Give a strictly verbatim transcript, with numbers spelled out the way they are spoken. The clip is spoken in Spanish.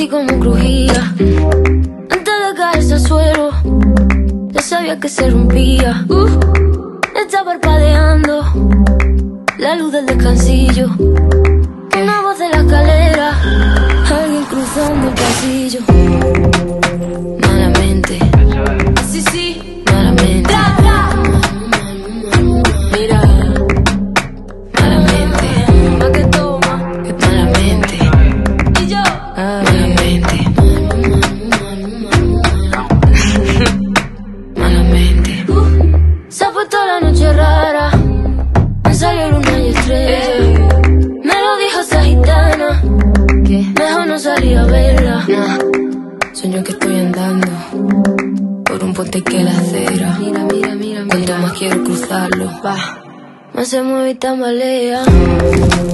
como crujía. Antes de caerse al suelo, ya sabía que se rompía. uh, Está parpadeando la luz del descansillo. Una voz de la escalera, alguien cruzando el pasillo. Malamente, sí, sí, malamente. Mira, malamente, más que toma, que malamente. Y yo, malamente, malamente. Se ha puesto la noche rara, me salió luna y estrella. Me lo dijo esa gitana, que mejor no salí a verla. Nah. Sueño que estoy andando por un puente que la acera. Mira, mira, mira, cuanto más quiero cruzarlo, va, más se mueve y tambalea.